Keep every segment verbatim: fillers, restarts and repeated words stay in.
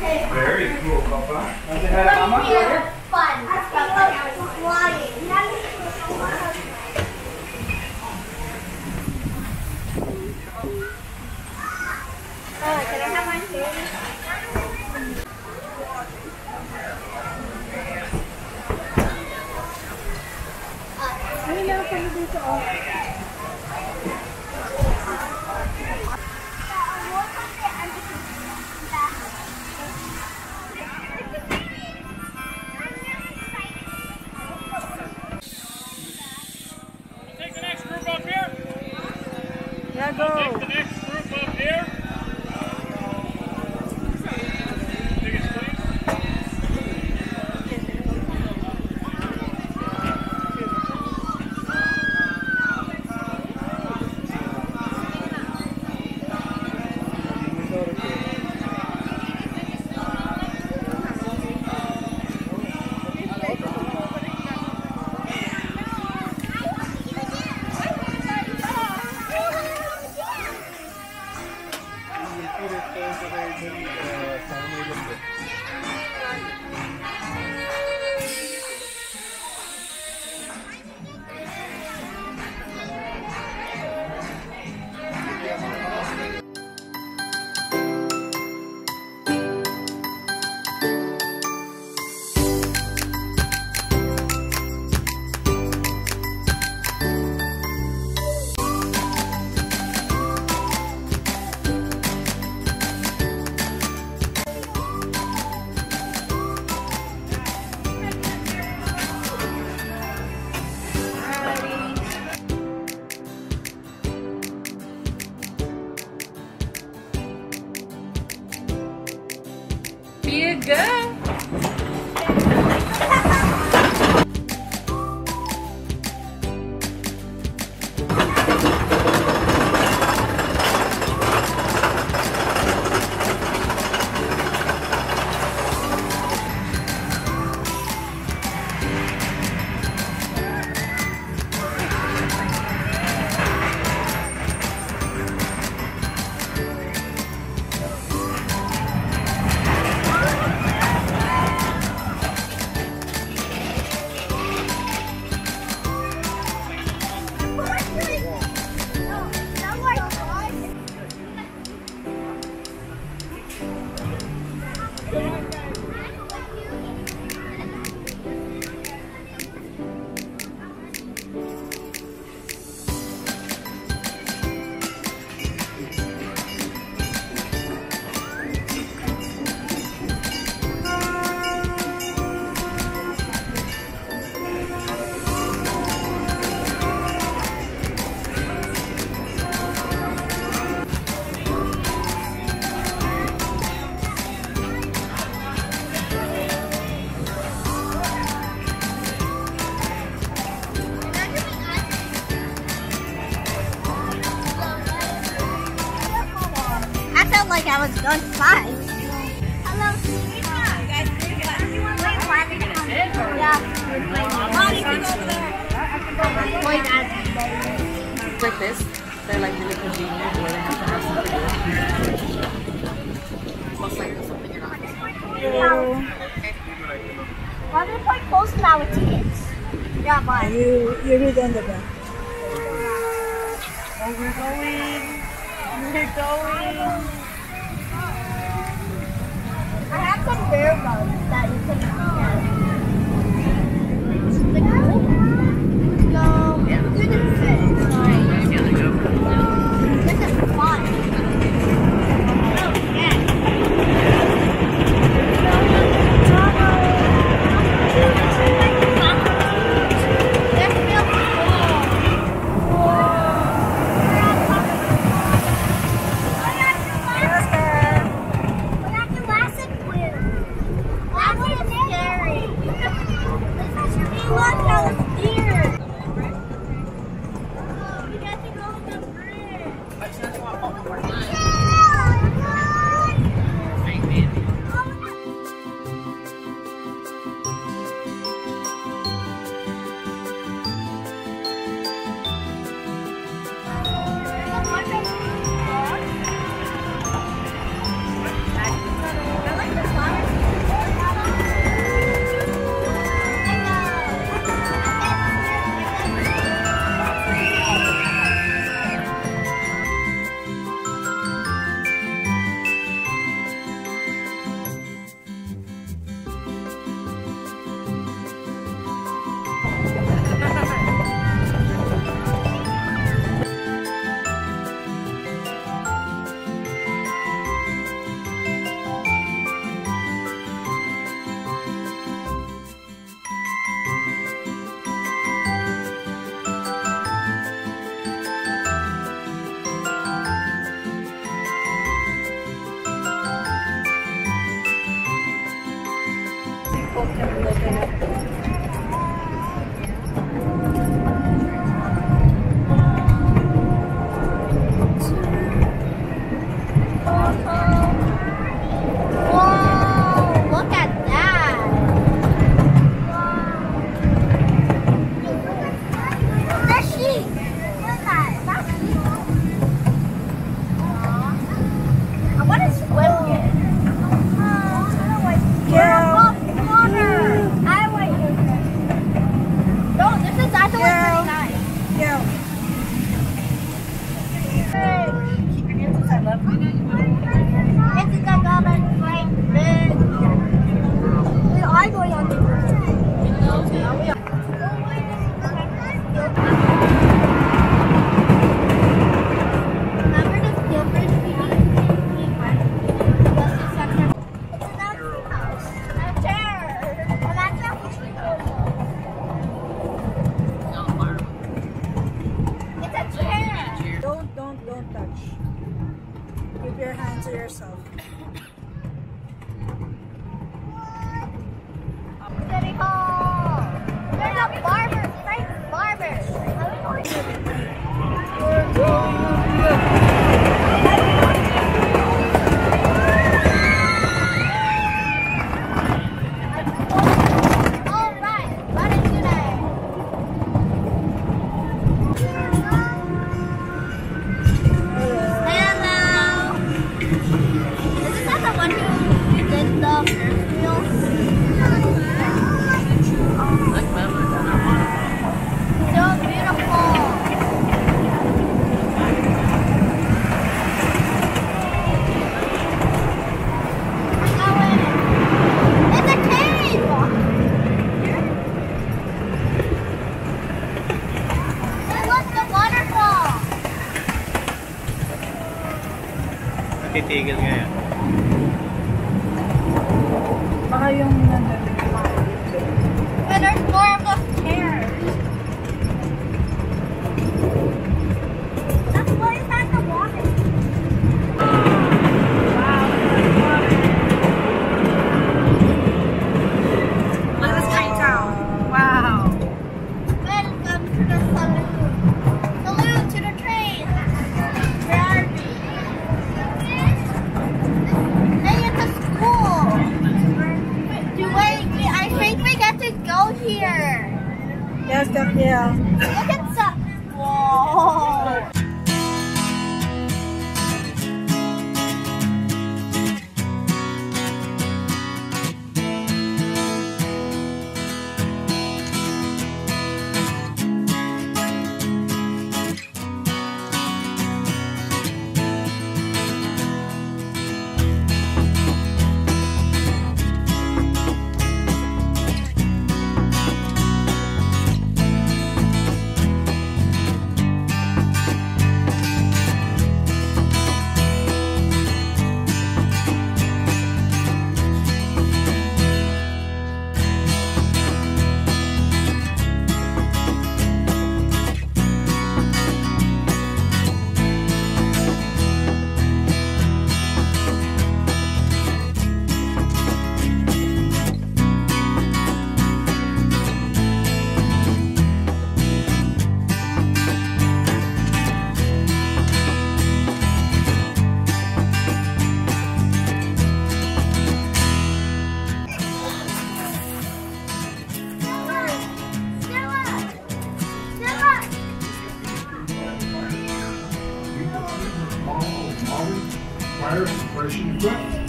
Very cool, Papa. Want to say hi to Mama? Fun. I felt like I was flying. Oh, can I have mine too? I know how to do it all. Take the next group up here. Yeah, go. Take the next group up here. Biggest please. Be a girl. Like I was done fine. Hello, you guys. Yeah. Mommy, come over there. Wait, Dad. Like this, they're like really convenient where they have to have something. Looks like something you're not. Hello. Why do they play close now with tickets? Yeah, bye. You, you read on the back. Oh, we're going. We're going. I have some bear bugs that you can get. No, yeah. You didn't fit. Sorry. This is fun. Oh, yeah. This feels cool. We have to Jurassic World. That was scary. Hey, look, that was deer. Oh, we got to go on the bridge. But you know they want all the more time. I like this one. Don't touch. Keep your hand to yourself. City Hall. There's a barber. Frank's barber. We're going All right. What is today? Hello. Isn't that the one who did the Ferris wheel? So beautiful. We're going. It's a cave. And look, the waterfall. Titigil nga yan. Baka yung nandun. But there's more of those chairs. That's why it's at the water. Look at this tiny cow. Wow. Welcome to the saloon. Salute to the train. Where are we? Hey, it's a school. Do we, we, I think we get to go here. Yes, Gabriel. Look at some. Whoa. Fire suppression equipment.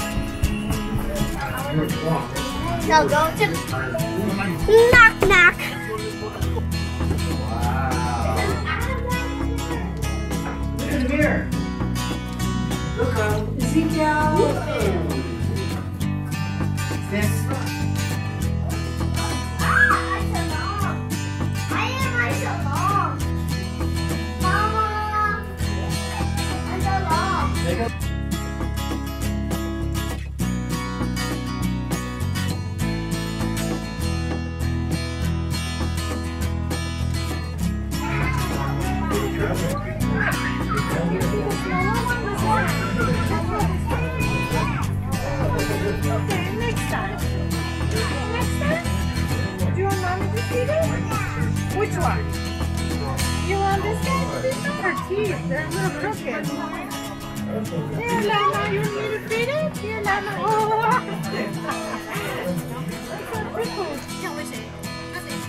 Now go to knock knock. Wow. Look in here. Look how. Ezekiel. This. Ah, I belong. I am I belong. Mama. I belong. Take a Okay, next time. Next time? Do you want mommy to feed it? Which one? You want this guy? These are her teeth. They're a little crooked. Here, Lana, you want me to feed it? Here, Lana. Oh, it's so pretty.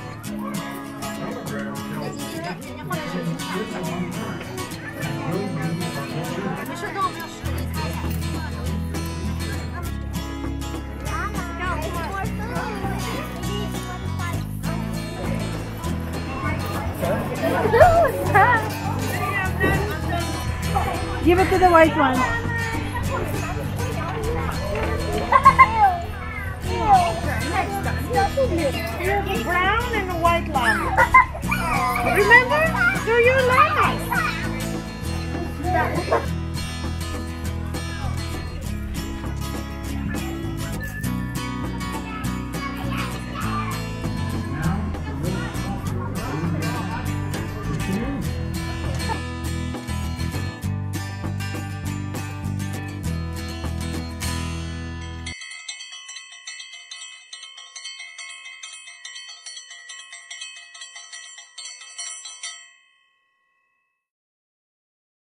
Give it to the white one. You have a brown and a white lamb. Remember? Do you like?